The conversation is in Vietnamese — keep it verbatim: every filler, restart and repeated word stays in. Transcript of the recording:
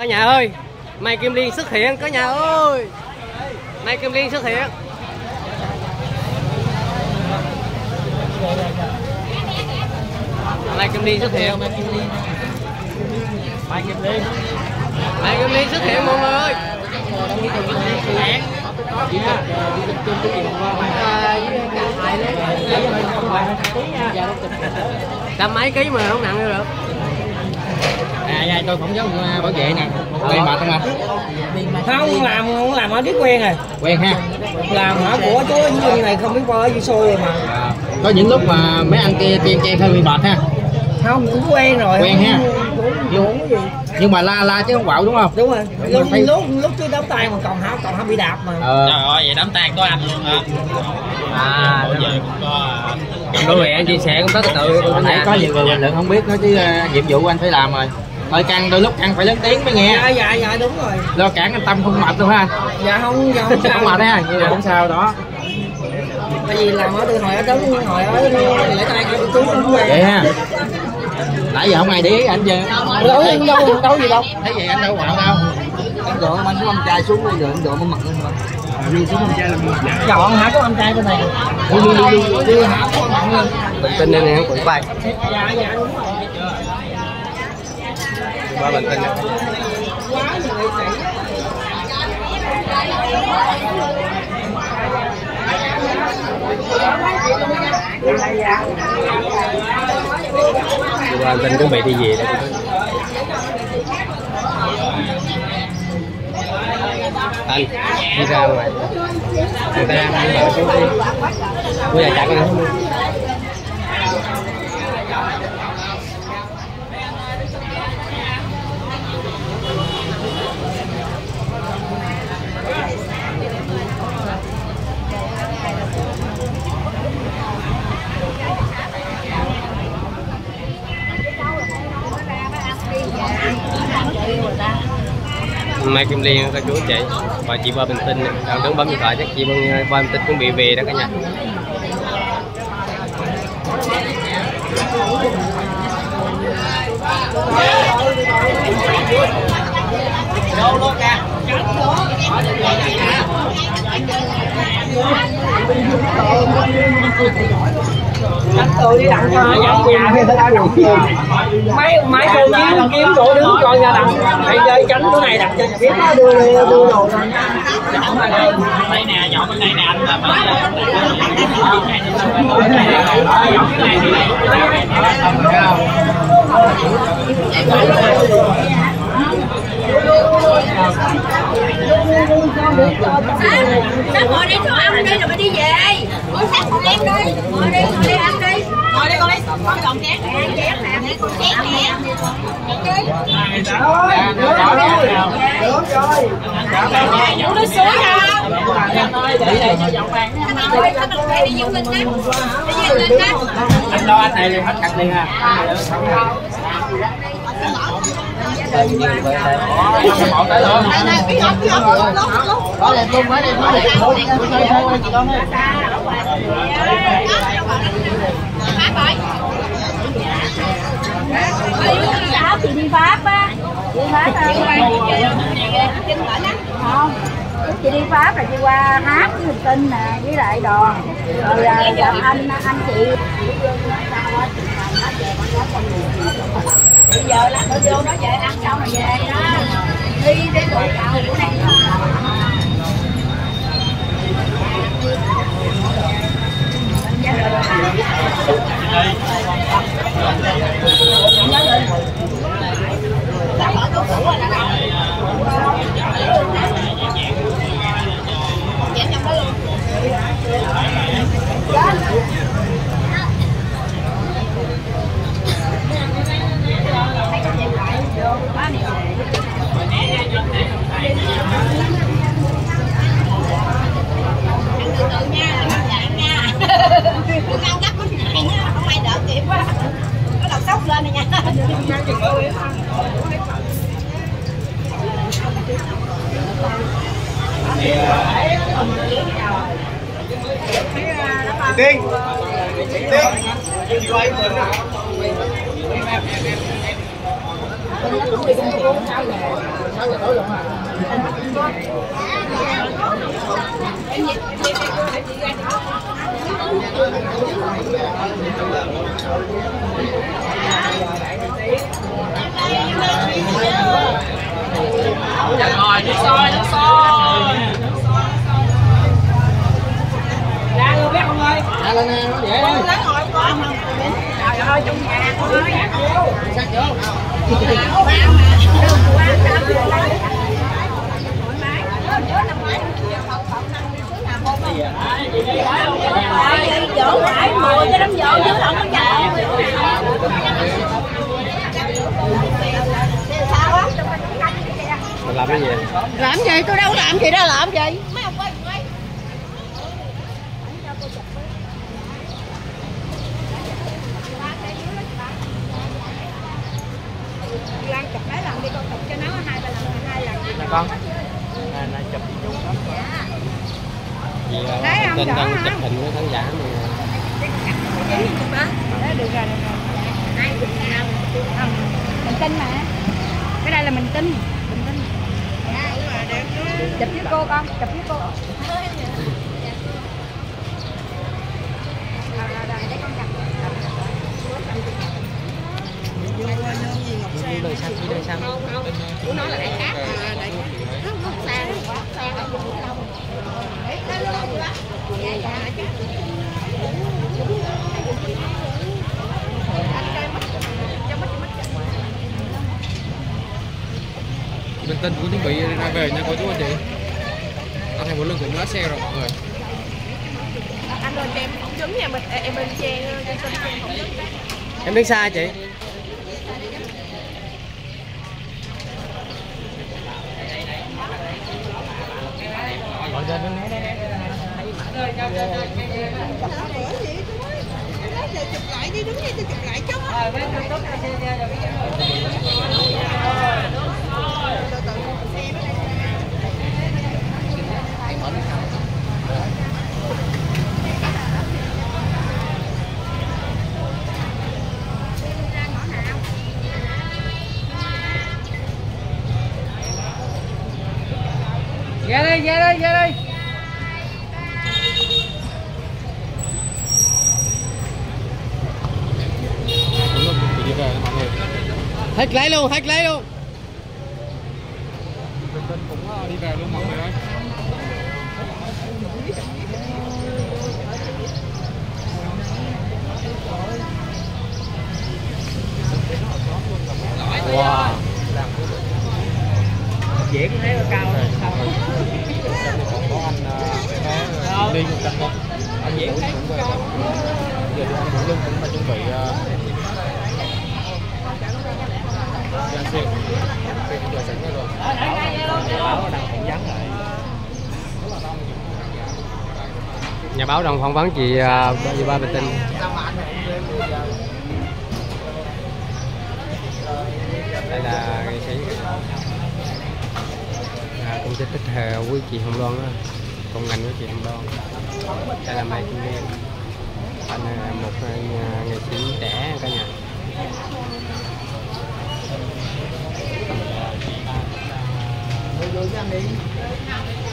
Cả nhà ơi, Mai Kim Liên xuất hiện cả nhà ơi. Mai Kim Liên xuất hiện. Mai Kim Liên xuất hiện. Mai Kim Liên. Mai Kim Liên. Mai Kim Liên xuất hiện mọi người ơi. Trăm mấy ký mà không nặng được. À dạ, tôi phỏng vấn bảo vệ nè. Quen mệt không anh? Không làm không làm ở biết quen rồi. Quen ha. Làm hả của chú như này không biết qua ở dưới xôi rồi mà. À, có những lúc mà mấy anh kia chen chen hơi bị mệt ha. Không cũng quen rồi. Quen ha. Cũng gì. Nhưng mà la la chứ không quạo đúng không? Đúng rồi. Lúc thấy... lúc lúc chứ đám tay mà còn hả còn hả bị đạp mà. Ờ. Trời ơi vậy đám tang có anh luôn hả? À, giờ cũng có. Đôi mẹ anh chia sẻ cũng rất tự Hồi nãy có nhiều người bình luận không biết nói chứ uh, nhiệm vụ anh phải làm rồi. Thôi căng đôi lúc ăn phải lớn tiếng mới nghe. Dạ dạ dạ đúng rồi. Lo cản anh Tâm không mệt đâu ha. Dạ không dạ không sao. Không mệt ha, nhưng mà không sao đó. Tại vì làm ở từ hồi ở đến hồi ở lễ tay của chú cũng quen. Vậy ha. Nãy giờ không ai để ý anh chưa? Đâu đâu đâu gì đâu. Thấy vậy anh đâu quạo đâu. Anh dọn anh có anh trai xuống bây giờ anh dọn nó mặt lên mà. Dọn hả có anh trai bên này. Đi đi đi đi đi hả có mặt lên. bình tĩnh nên em cũng bay. Dạ dạ đúng rồi. Ba bình tĩnh. Ba bình tĩnh chuẩn bị đi về đây. Anh đi ra ngoài người ta đang đi vào xuống đi bây giờ chặt nó không. Mai Kim Liên các chú chị và chị Ba Bình Tinh đang đứng bấm điện thoại chắc chị Ba Bình Tinh chuẩn bị về đó cả nhà. Anh tôi đi đặt cho nhà kia ta đặt mấy mấy cô kiếm kiếm chỗ đứng coi nhà đặt hay chơi tránh chỗ này đặt cho nhà biết nó đưa đưa đồ Đây nè, nhỏ bên đây nè anh là Sao ngồi đây cho ăn đi rồi mới đi về. Ngồi sát ngồi em đi. Ngồi đi, ngồi đi ăn đi. Ngồi đi con đi. Con còn chén nè, chén nè, con chén nè. Nhủ nó xuống nha. đây đây cho dọn bàn. Thôi, thôi mình đi dương lên đó. Đi dương lên đó. Anh lo anh này liền hết cặt liền ha. Một tới luôn. Này này, biết không, biết không, lúc lúc. Có đẹp luôn, phải đẹp, có đẹp. Thôi thôi thôi chị con ơi. Pháp rồi. Dạ, chị đi Pháp á. Đi Pháp á. Không. Chị đi Pháp là chị qua hát với Bình Tinh nè, với lại đòn. Rồi gặp anh anh chị. Bây giờ là tôi vô nói về ăn xong rồi về đó. Đi đi tụi cậu của này. Lên này nha. Tiên Tiên Rồi, nước sôi, nước sôi. Ra luôn biết không ơi? À lên nè, nó dễ thôi. Trời ơi, trong nhà con ơi. Sát vô. Dỗ lại mùa cho đám dỗ chứ không có chặt. Mình làm cái gì? Làm gì? Tôi đâu làm gì đó, làm gì? Mấy ông ơi, ơi. Lan chụp lấy lần đi con, chụp cho nó hai ba lần, hai lần. Nè con. Nè nè chụp đi chung đó. Vì uh, tên đang chụp hình với khán giả mà. Đó, được rồi, được rồi. Mình tin mà. Cái đây là mình tin. Mình tin. Chụp với cô con, chụp với cô. Đi đời sang, đi đời sang. Của nó là đại cát. À, đại cát. Không, không, sang, sang là cũng lâu. Đấy, nó lâu quá. Dạ, dạ, chứ. Bên Tân cũng chuẩn bị ra về nha cô chú anh chị. Anh Thành Bộ Lương cũng lái xe rồi mọi người. Anh ơi cho em phỏng vấn nha, mình em bên Trang trên kênh phỏng vấn. Em đứng xa chị. Gọi ra bên này. Chụp lại đi, đứng đây tôi chụp lại chứ. Ra đây, ra đây, ra đây. Đi về mọi người. Hết lấy luôn, hết lấy luôn. Bên Tân cũng đi về luôn mọi người ơi. Wow. Dễ cũng thấy nó cao hơn. Còn có anh uh, đi một trăm không? Anh Dũng cũng về. Giờ thì anh Vũ Lương cũng phải chuẩn bị uh, anh Xuyên. Xuyên cũng vừa sẵn rồi. Báo đang phỏng vấn lại. Nhà báo đang phỏng vấn chị uh, chị Ba Bình Tinh. Đây là nghệ sĩ à, công ty tích hợp với chị Hồng Loan á, cùng ngành với chị Hồng Loan. Đây là Mai Kim Liên, anh là một uh, nghệ sĩ trẻ cả nhà. Vô vô cho anh đi.